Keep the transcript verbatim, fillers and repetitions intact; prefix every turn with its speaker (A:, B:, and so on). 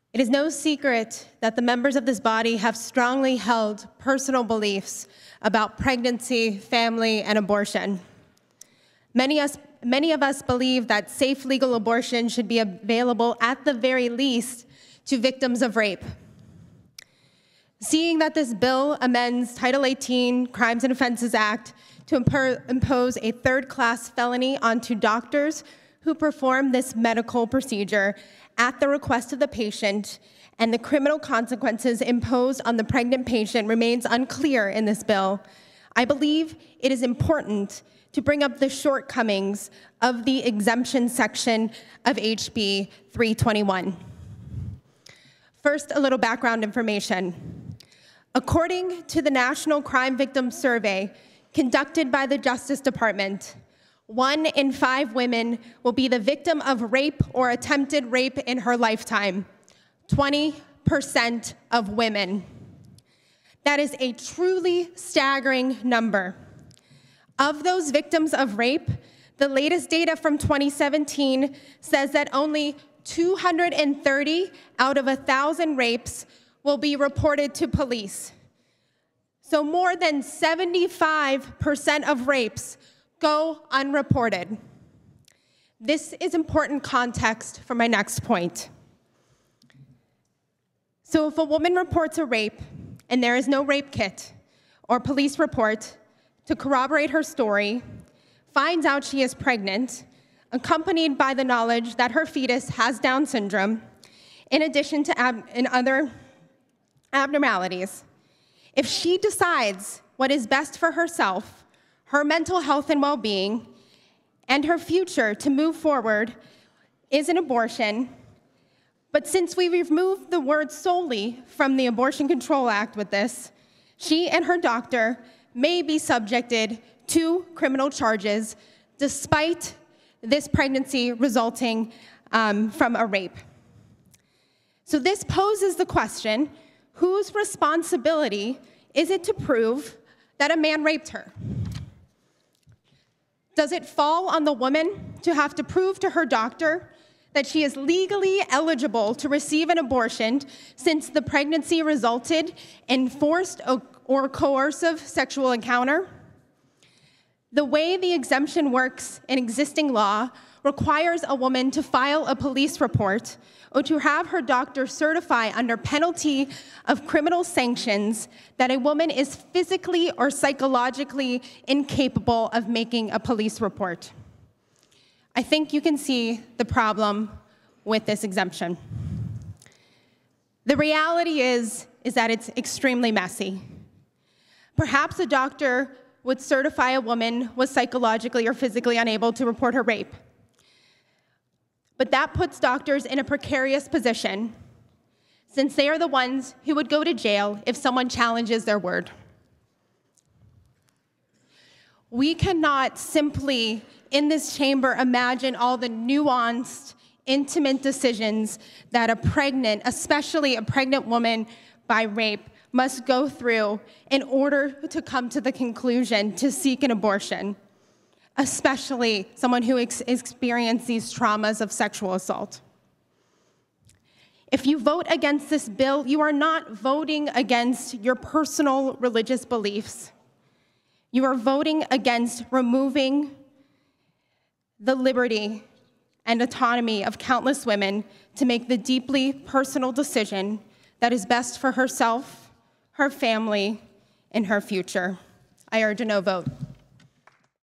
A: It is no secret that the members of this body have strongly held personal beliefs about pregnancy, family, and abortion. Many, us, many of us believe that safe legal abortion should be available at the very least to victims of rape. Seeing that this bill amends Title eighteen Crimes and Offenses Act to impose a third-class felony onto doctors who perform this medical procedure at the request of the patient, and the criminal consequences imposed on the pregnant patient remains unclear in this bill, I believe it is important to bring up the shortcomings of the exemption section of H B three twenty-one. First, a little background information. According to the National Crime Victims Survey conducted by the Justice Department, one in five women will be the victim of rape or attempted rape in her lifetime. twenty percent of women. That is a truly staggering number. Of those victims of rape, the latest data from twenty seventeen says that only two hundred thirty out of one thousand rapes will be reported to police. So more than seventy-five percent of rapes go unreported. This is important context for my next point. So if a woman reports a rape and there is no rape kit or police report to corroborate her story, finds out she is pregnant, accompanied by the knowledge that her fetus has Down syndrome, in addition to ab- and other abnormalities, if she decides what is best for herself, her mental health and well-being, and her future to move forward is an abortion, but since we removed the word solely from the Abortion Control Act with this, she and her doctor may be subjected to criminal charges despite this pregnancy resulting um, from a rape. So this poses the question, whose responsibility is it to prove that a man raped her? Does it fall on the woman to have to prove to her doctor that she is legally eligible to receive an abortion since the pregnancy resulted in forced or coercive sexual encounter? The way the exemption works in existing law requires a woman to file a police report or to have her doctor certify under penalty of criminal sanctions that a woman is physically or psychologically incapable of making a police report. I think you can see the problem with this exemption. The reality is, is that it's extremely messy. Perhaps a doctor would certify a woman was psychologically or physically unable to report her rape. But that puts doctors in a precarious position, since they are the ones who would go to jail if someone challenges their word. We cannot simply, in this chamber, imagine all the nuanced, intimate decisions that a pregnant, especially a pregnant woman by rape, must go through in order to come to the conclusion to seek an abortion, especially someone who ex- experienced these traumas of sexual assault. If you vote against this bill, you are not voting against your personal religious beliefs. You are voting against removing the liberty and autonomy of countless women to make the deeply personal decision that is best for herself, her family, and her future. I urge a no vote.